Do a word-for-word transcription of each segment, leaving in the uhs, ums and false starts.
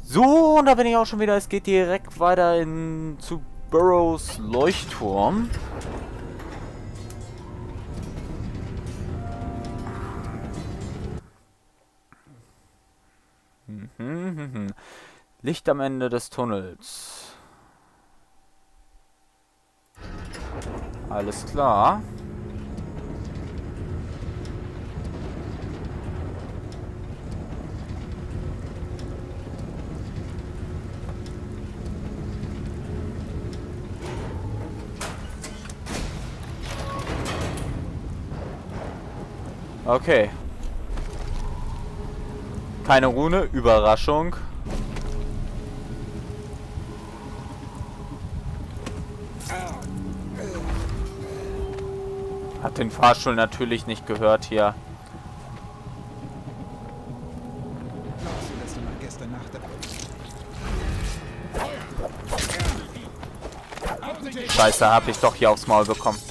So, und da bin ich auch schon wieder. Es geht direkt weiter in, zu Burrows Leuchtturm. Licht am Ende des Tunnels. Alles klar. Okay. Keine Rune, Überraschung. Hat den Fahrstuhl natürlich nicht gehört hier. Scheiße, hab ich doch hier aufs Maul bekommen.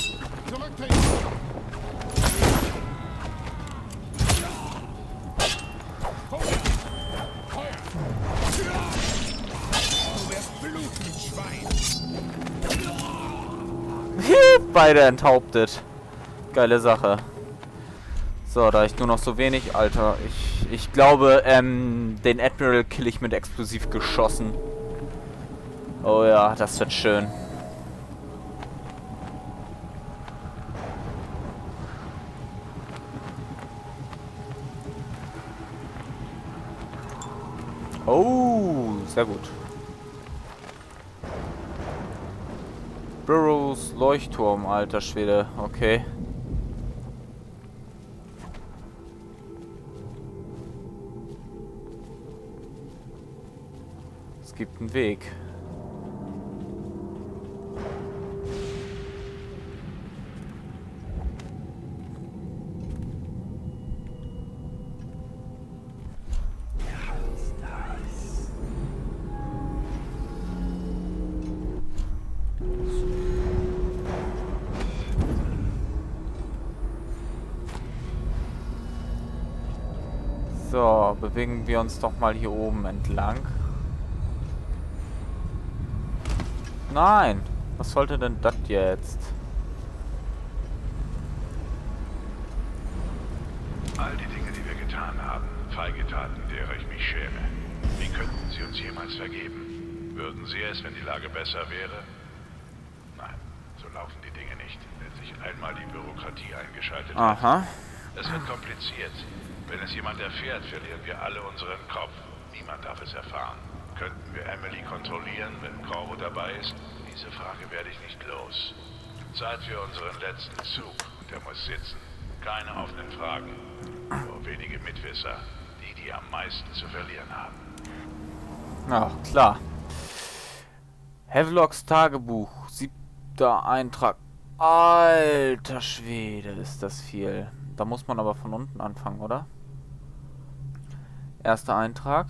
Beide enthauptet. Geile Sache. So, da ich nur noch so wenig... Alter, ich, ich glaube, ähm, den Admiral kill ich mit Explosivgeschossen. Oh ja, das wird schön. Oh, sehr gut. Burrows Leuchtturm, alter Schwede. Okay. Es gibt einen Weg. So, bewegen wir uns doch mal hier oben entlang. Nein! Was sollte denn das jetzt? All die Dinge, die wir getan haben, feige Taten, derer ich mich schäme. Wie könnten Sie uns jemals vergeben? Würden Sie es, wenn die Lage besser wäre? Nein, so laufen die Dinge nicht, wenn sich einmal die Bürokratie eingeschaltet hat. Aha. Es wird kompliziert. Wenn es jemand erfährt, verlieren wir alle unseren Kopf. Niemand darf es erfahren. Könnten wir Emily kontrollieren, wenn Corvo dabei ist? Diese Frage werde ich nicht los. Zeit für unseren letzten Zug. Der muss sitzen. Keine offenen Fragen. Nur wenige Mitwisser. Die, die am meisten zu verlieren haben. Ach, klar. Havelocks Tagebuch. Siebter Eintrag. Alter Schwede, ist das viel. Da muss man aber von unten anfangen, oder? Erster Eintrag.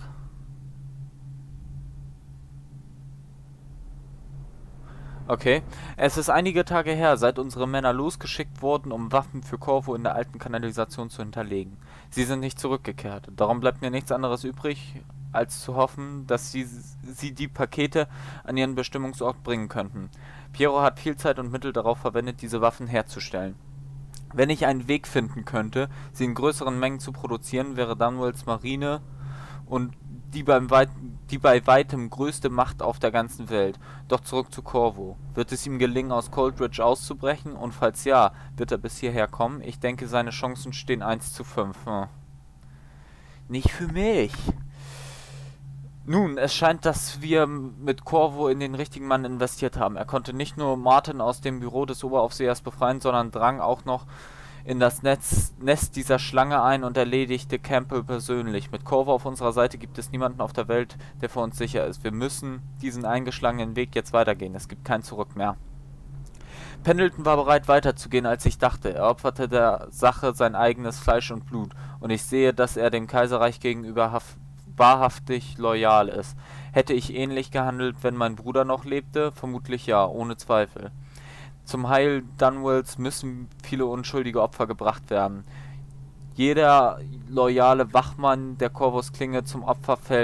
Okay. Es ist einige Tage her, seit unsere Männer losgeschickt wurden, um Waffen für Corvo in der alten Kanalisation zu hinterlegen. Sie sind nicht zurückgekehrt. Darum bleibt mir nichts anderes übrig, als zu hoffen, dass sie, sie die Pakete an ihren Bestimmungsort bringen könnten. Piero hat viel Zeit und Mittel darauf verwendet, diese Waffen herzustellen. Wenn ich einen Weg finden könnte, sie in größeren Mengen zu produzieren, wäre Dunwalls Marine und die, beim Weit die bei weitem größte Macht auf der ganzen Welt. Doch zurück zu Corvo. Wird es ihm gelingen, aus Coldridge auszubrechen? Und falls ja, wird er bis hierher kommen? Ich denke, seine Chancen stehen eins zu fünf. Hm. Nicht für mich. Nun, es scheint, dass wir mit Corvo in den richtigen Mann investiert haben. Er konnte nicht nur Martin aus dem Büro des Oberaufsehers befreien, sondern drang auch noch in das Netz, Nest dieser Schlange ein und erledigte Campbell persönlich. Mit Corvo auf unserer Seite gibt es niemanden auf der Welt, der für uns sicher ist. Wir müssen diesen eingeschlagenen Weg jetzt weitergehen. Es gibt kein Zurück mehr. Pendleton war bereit weiterzugehen, als ich dachte. Er opferte der Sache sein eigenes Fleisch und Blut. Und ich sehe, dass er dem Kaiserreich gegenüber wahrhaftig loyal ist. Hätte ich ähnlich gehandelt, wenn mein Bruder noch lebte? Vermutlich ja, ohne Zweifel. Zum Heil Dunwalls müssen viele unschuldige Opfer gebracht werden. Jeder loyale Wachmann, der Corvus Klinge zum Opfer fällt, gibt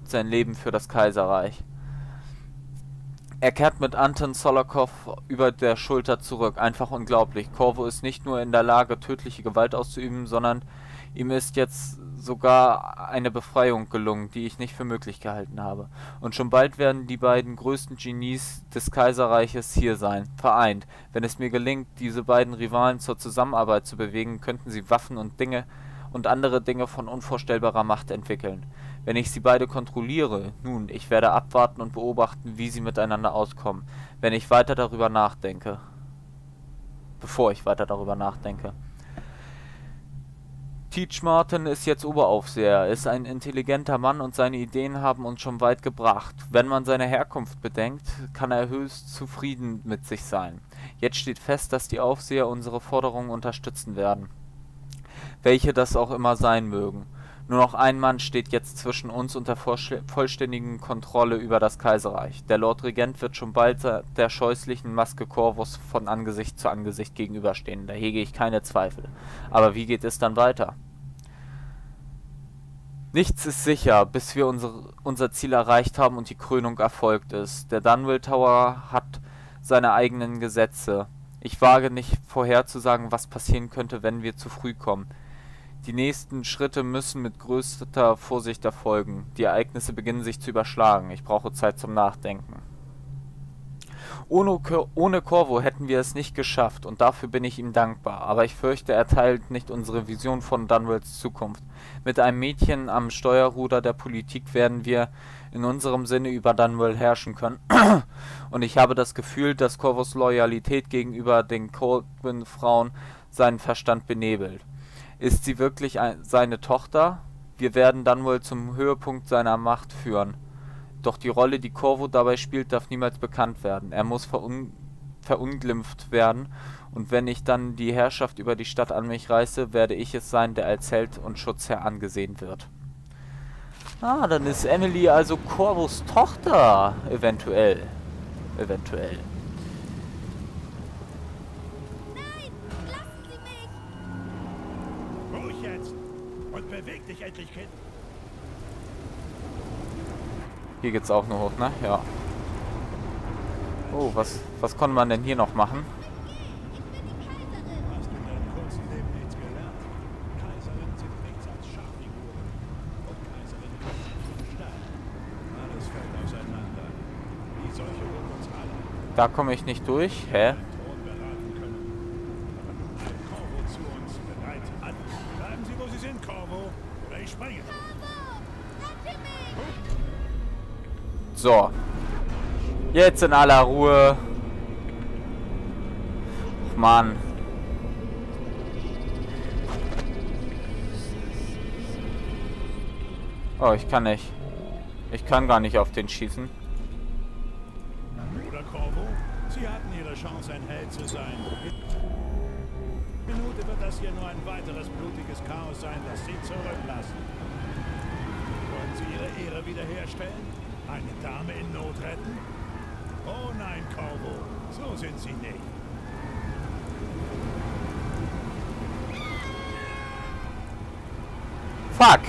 gibt sein Leben für das Kaiserreich. Er kehrt mit Anton Solokow über der Schulter zurück. Einfach unglaublich. Corvo ist nicht nur in der Lage, tödliche Gewalt auszuüben, sondern ihm ist jetzt sogar eine Befreiung gelungen, die ich nicht für möglich gehalten habe. Und schon bald werden die beiden größten Genies des Kaiserreiches hier sein, vereint. Wenn es mir gelingt, diese beiden Rivalen zur Zusammenarbeit zu bewegen, könnten sie Waffen und Dinge und andere Dinge von unvorstellbarer Macht entwickeln. Wenn ich sie beide kontrolliere, nun, ich werde abwarten und beobachten, wie sie miteinander auskommen, wenn ich weiter darüber nachdenke. Bevor ich weiter darüber nachdenke. Teach Martin ist jetzt Oberaufseher, ist ein intelligenter Mann und seine Ideen haben uns schon weit gebracht. Wenn man seine Herkunft bedenkt, kann er höchst zufrieden mit sich sein. Jetzt steht fest, dass die Aufseher unsere Forderungen unterstützen werden. Welche das auch immer sein mögen. Nur noch ein Mann steht jetzt zwischen uns und der vollständigen Kontrolle über das Kaiserreich. Der Lord Regent wird schon bald der scheußlichen Maske Corvus von Angesicht zu Angesicht gegenüberstehen. Da hege ich keine Zweifel. Aber wie geht es dann weiter? Nichts ist sicher, bis wir unsere, unser Ziel erreicht haben und die Krönung erfolgt ist. Der Dunwell Tower hat seine eigenen Gesetze. Ich wage nicht vorherzusagen, was passieren könnte, wenn wir zu früh kommen. Die nächsten Schritte müssen mit größter Vorsicht erfolgen. Die Ereignisse beginnen sich zu überschlagen. Ich brauche Zeit zum Nachdenken. Ohne, ohne Corvo hätten wir es nicht geschafft und dafür bin ich ihm dankbar. Aber ich fürchte, er teilt nicht unsere Vision von Dunwells Zukunft. Mit einem Mädchen am Steuerruder der Politik werden wir in unserem Sinne über Dunwell herrschen können. Und ich habe das Gefühl, dass Corvos Loyalität gegenüber den Colquhoun-Frauen seinen Verstand benebelt. Ist sie wirklich ein, seine Tochter? Wir werden Dunwell zum Höhepunkt seiner Macht führen. Doch die Rolle, die Corvo dabei spielt, darf niemals bekannt werden. Er muss verun verunglimpft werden. Und wenn ich dann die Herrschaft über die Stadt an mich reiße, werde ich es sein, der als Held und Schutzherr angesehen wird. Ah, dann ist Emily also Corvos Tochter. Eventuell. Eventuell. Beweg dich endlich, Kind. Hier geht's auch nur hoch, ne? Ja. Oh, was, was konnte man denn hier noch machen? Hast du in deinem kurzen Leben nichts gelernt? Kaiserinnen sind nichts als Schachfiguren. Und Kaiserinnen sind stark. Alles fällt auseinander. Die Seuche holt uns alle. Da komme ich nicht durch. Hä? So. Jetzt in aller Ruhe. Och, Mann. Oh, ich kann nicht. Ich kann gar nicht auf den schießen. Bruder Corvo, Sie hatten Ihre Chance, ein Held zu sein. Minute wird das hier nur ein weiteres blutiges Chaos sein, das Sie zurücklassen. Wollen Sie Ihre Ehre wiederherstellen? Eine Dame in Not retten? Oh nein, Corvo, so sind Sie nicht. Fuck!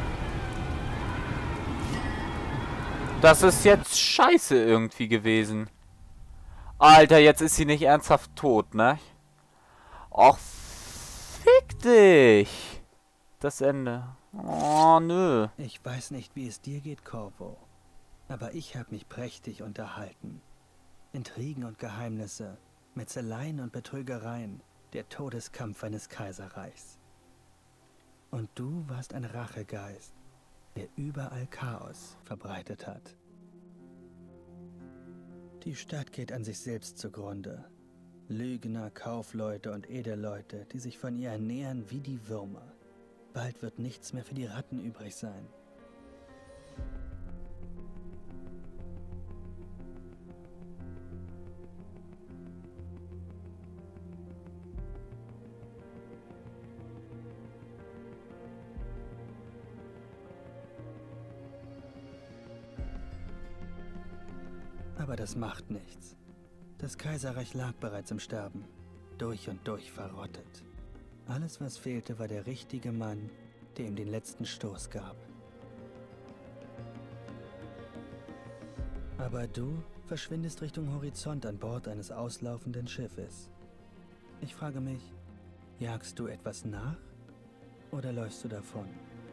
Das ist jetzt scheiße irgendwie gewesen. Alter, jetzt ist sie nicht ernsthaft tot, ne? Och, fick dich! Das Ende. Oh, nö. Ich weiß nicht, wie es dir geht, Corvo. Aber ich habe mich prächtig unterhalten. Intrigen und Geheimnisse, Metzeleien und Betrügereien, der Todeskampf eines Kaiserreichs. Und du warst ein Rachegeist, der überall Chaos verbreitet hat. Die Stadt geht an sich selbst zugrunde. Lügner, Kaufleute und Edelleute, die sich von ihr ernähren wie die Würmer. Bald wird nichts mehr für die Ratten übrig sein. Aber das macht nichts. Das Kaiserreich lag bereits im Sterben, durch und durch verrottet. Alles, was fehlte, war der richtige Mann, der ihm den letzten Stoß gab. Aber du verschwindest Richtung Horizont an Bord eines auslaufenden Schiffes. Ich frage mich, jagst du etwas nach oder läufst du davon?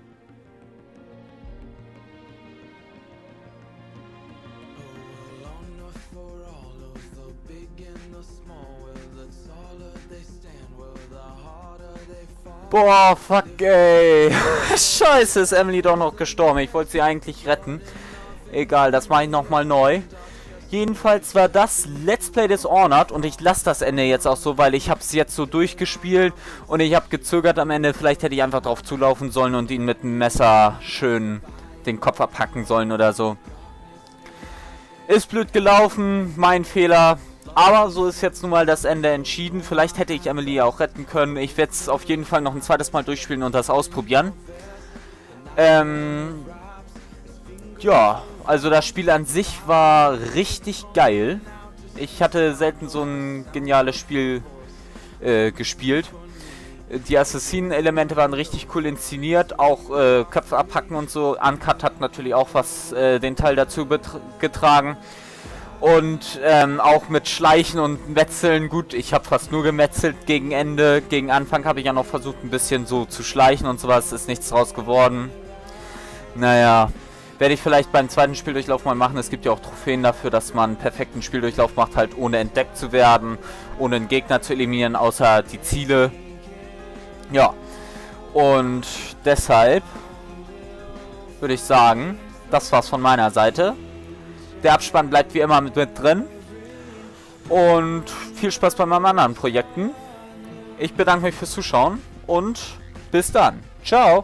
Boah, fuck, ey. Scheiße, ist Emily doch noch gestorben. Ich wollte sie eigentlich retten. Egal, das mache ich nochmal neu. Jedenfalls war das Let's Play Dishonored und ich lasse das Ende jetzt auch so, weil ich habe es jetzt so durchgespielt und ich habe gezögert am Ende. Vielleicht hätte ich einfach drauf zulaufen sollen und ihn mit dem Messer schön den Kopf abhacken sollen oder so. Ist blöd gelaufen, mein Fehler. Aber so ist jetzt nun mal das Ende entschieden. Vielleicht hätte ich Emily auch retten können. Ich werde es auf jeden Fall noch ein zweites Mal durchspielen und das ausprobieren. Ähm... Ja, also das Spiel an sich war richtig geil. Ich hatte selten so ein geniales Spiel äh, gespielt. Die Assassinen-Elemente waren richtig cool inszeniert, auch äh, Köpfe abhacken und so. Uncut hat natürlich auch was äh, den Teil dazu getragen. Und ähm, auch mit Schleichen und Metzeln. Gut, ich habe fast nur gemetzelt gegen Ende. Gegen Anfang habe ich ja noch versucht, ein bisschen so zu schleichen und sowas. Ist nichts draus geworden. Naja, werde ich vielleicht beim zweiten Spieldurchlauf mal machen. Es gibt ja auch Trophäen dafür, dass man einen perfekten Spieldurchlauf macht, halt ohne entdeckt zu werden, ohne einen Gegner zu eliminieren, außer die Ziele. Ja, und deshalb würde ich sagen, das war's von meiner Seite. Der Abspann bleibt wie immer mit, mit drin. Und viel Spaß bei meinen anderen Projekten. Ich bedanke mich fürs Zuschauen und bis dann. Ciao.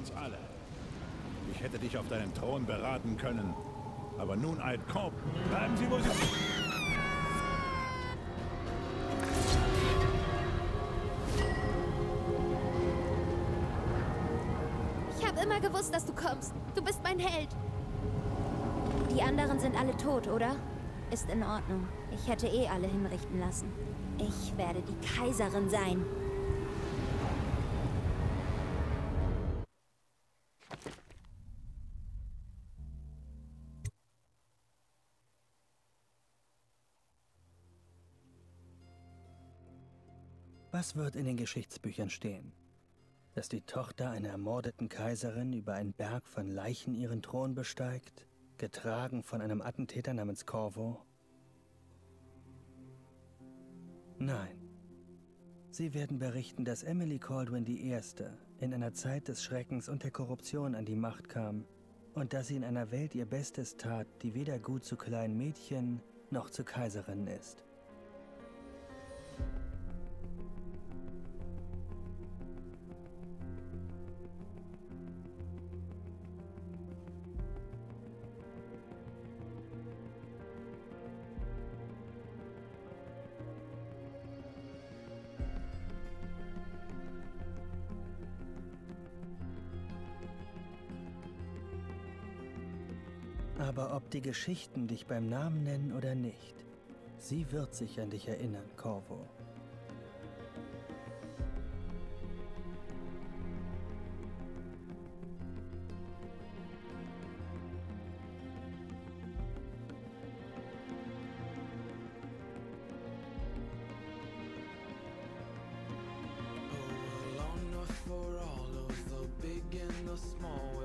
uns alle. Ich hätte dich auf deinem Thron beraten können. Aber nun eilt Corvo. Bleiben Sie, wo Sie... Ich habe immer gewusst, dass du kommst. Du bist mein Held. Die anderen sind alle tot, oder? Ist in Ordnung. Ich hätte eh alle hinrichten lassen. Ich werde die Kaiserin sein. Was wird in den Geschichtsbüchern stehen? Dass die Tochter einer ermordeten Kaiserin über einen Berg von Leichen ihren Thron besteigt, getragen von einem Attentäter namens Corvo? Nein. Sie werden berichten, dass Emily Kaldwin die Erste in einer Zeit des Schreckens und der Korruption an die Macht kam und dass sie in einer Welt ihr Bestes tat, die weder gut zu kleinen Mädchen noch zu Kaiserinnen ist. Aber ob die Geschichten dich beim Namen nennen oder nicht, sie wird sich an dich erinnern, Corvo. For all of the big and the small.